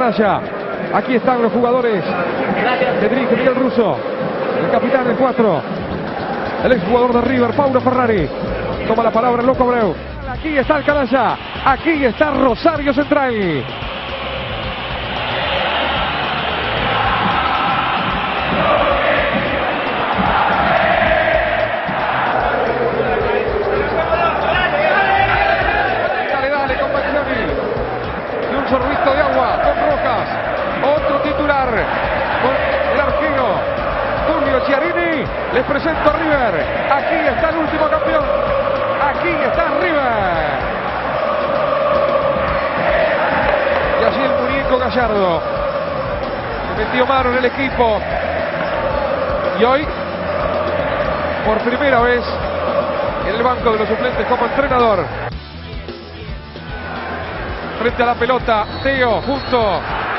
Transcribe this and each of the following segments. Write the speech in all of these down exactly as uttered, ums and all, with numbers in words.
Allá. Aquí están los jugadores que dirige Miguel Russo, el capitán del cuatro, el exjugador de River, Paulo Ferrari. Toma la palabra el Loco Abreu. Aquí está el Canalla, aquí está Rosario Central. Dale, dale, con Baglioni. Y un sorbito de agua con Rojas. Otro titular con el arquero Julio Chiarini. Les presento a River. Aquí está el último campeón. Aquí está River. Y así el muñeco Gallardo se metió mano en el equipo. Y hoy, por primera vez, en el banco de los suplentes como entrenador. Frente a la pelota, Teo junto.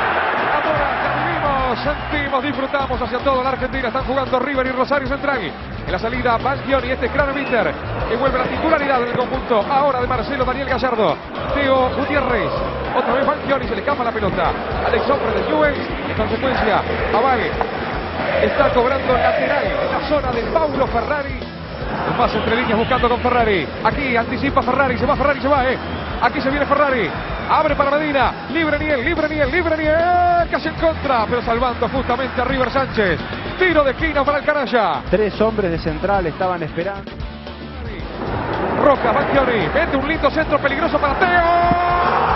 Sentimos, disfrutamos hacia toda la Argentina. Están jugando River y Rosario Central. En la salida, Baglioni y este Craneviter, que vuelve a la titularidad del conjunto ahora de Marcelo Daniel Gallardo. Teo Gutiérrez, otra vez Baglioni, se le escapa la pelota. Alex Sofre de Newell's, en consecuencia, Aval está cobrando lateral en la zona de Paulo Ferrari. El pase entre líneas buscando con Ferrari. Aquí anticipa Ferrari, se va Ferrari, se va, eh. Aquí se viene Ferrari. Abre para Medina, libre Niel, libre Niel, libre Niel, casi en contra, pero salvando justamente a River Sánchez. Tiro de esquina para el Canalla. Tres hombres de central estaban esperando. Roca, Baglioni, mete un lindo centro peligroso para Teo.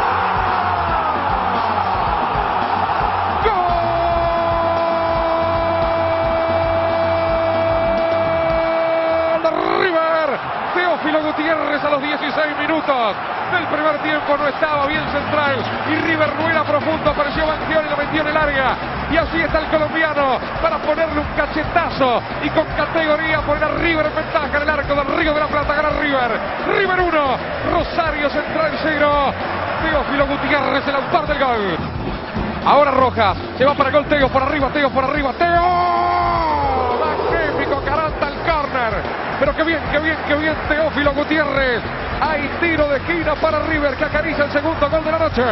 Teófilo Gutiérrez a los dieciséis minutos del primer tiempo no estaba bien central y River no era profundo, apareció Baglioni y lo metió en el área y así está el colombiano para ponerle un cachetazo y con categoría poner a River en ventaja en el arco del Río de la Plata. Gana River, River uno, Rosario Central cero. Teófilo Gutiérrez el autor del gol. Ahora Rojas, se va para el gol Teo, por arriba Teo, por arriba Teo, magnífico, Caranta al córner. Pero qué bien, qué bien, qué bien Teófilo Gutiérrez. Hay tiro de esquina para River que acaricia el segundo gol de la noche.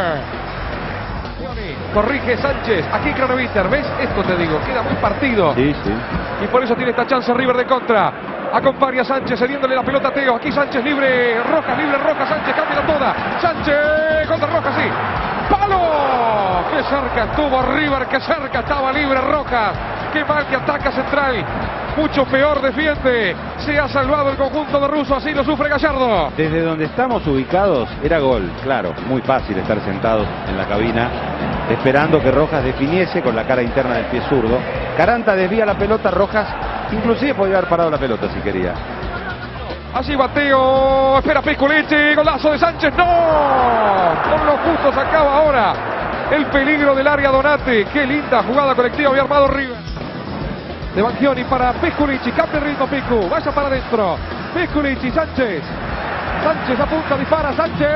Corrige Sánchez. Aquí Craneviter. ¿Ves? Esto te digo. Queda muy partido. Sí, sí. Y por eso tiene esta chance River de contra. Acompaña a Sánchez cediéndole la pelota a Teo. Aquí Sánchez libre. Rojas libre. Rojas. Sánchez cambia toda. Sánchez contra Rojas. Sí. ¡Palo! ¡Qué cerca estuvo River! ¡Qué cerca estaba libre Rojas! ¡Qué mal que ataca Central! Mucho peor defiende. Se ha salvado el conjunto de Russo. Así lo sufre Gallardo. Desde donde estamos ubicados era gol. Claro, muy fácil estar sentados en la cabina esperando que Rojas definiese con la cara interna del pie zurdo. Caranta desvía la pelota. Rojas inclusive podría haber parado la pelota si quería. Allí Bateo, espera Piculici, golazo de Sánchez, ¡no! Con lo justo se acaba ahora el peligro del área Donati. Qué linda jugada colectiva había armado River. De Baglioni para Piculici, cambia el ritmo Picu, vaya para adentro. Piculici, Sánchez. Sánchez apunta, dispara, Sánchez.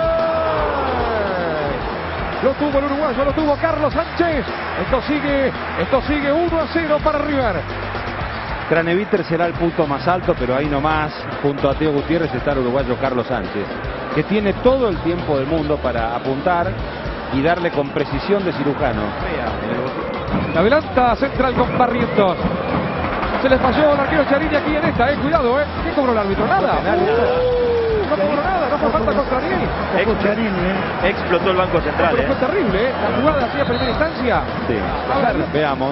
Lo tuvo el uruguayo, lo tuvo Carlos Sánchez. Esto sigue, esto sigue uno a cero para River. Craneviter será el punto más alto, pero ahí nomás, junto a Teo Gutiérrez, está el uruguayo Carlos Sánchez, que tiene todo el tiempo del mundo para apuntar y darle con precisión de cirujano. Adelanta Central con Barrientos. Se les falló el arquero Chiarini aquí en esta, eh. Cuidado, eh. ¿Qué cobró el árbitro? Nada. Uh, no cobró nada, no fue falta contra Niel. Explotó el banco central. Pero eh. fue terrible, eh. La jugada así a primera instancia. Sí. A ver, veamos.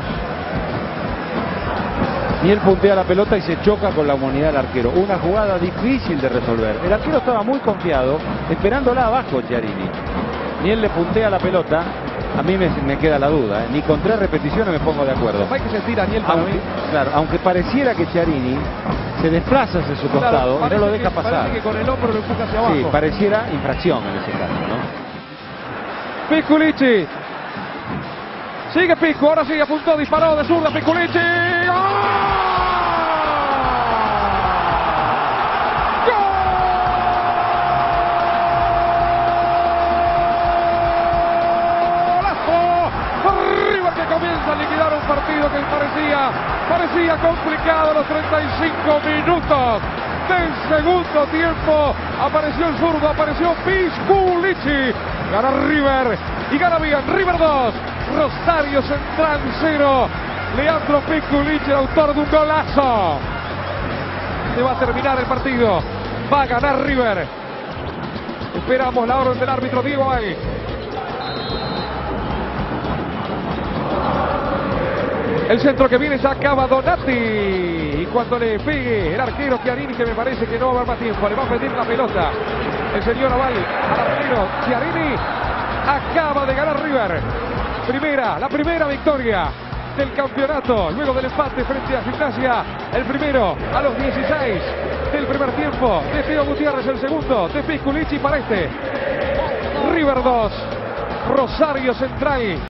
Niel puntea la pelota y se choca con la humanidad del arquero. Una jugada difícil de resolver. El arquero estaba muy confiado, esperándola abajo Chiarini. Niel le puntea la pelota. A mí me, me queda la duda, ¿eh? Ni con tres repeticiones me pongo de acuerdo. Hay que sentir a Niel para aunque, mí. Claro, aunque pareciera que Chiarini se desplaza hacia su costado, claro, y no lo deja que, pasar. Parece que con el hombro lo empuja hacia abajo. Sí, pareciera infracción en ese caso, ¿no? Piculici. Sigue Pico, ahora sí, apuntó, disparó de zurda Piculici. ¡Oh! Comienza a liquidar un partido que parecía, parecía complicado a los treinta y cinco minutos del segundo tiempo. Apareció el zurdo, apareció Piculici. Gana River y gana bien. River dos, Rosario Central cero. Leandro Pekulich, el autor de un golazo. Se va a terminar el partido. Va a ganar River. Esperamos la orden del árbitro Diego ahí. El centro que viene, se acaba Donati. Y cuando le pegue el arquero Chiarini, que me parece que no va a haber más tiempo, le va a pedir la pelota el señor Aval al arquero Chiarini. Acaba de ganar River. Primera, la primera victoria del campeonato, luego del empate frente a Gimnasia. El primero a los dieciséis del primer tiempo de Teo Gutiérrez, el segundo de Pekulich para este River dos, Rosario Central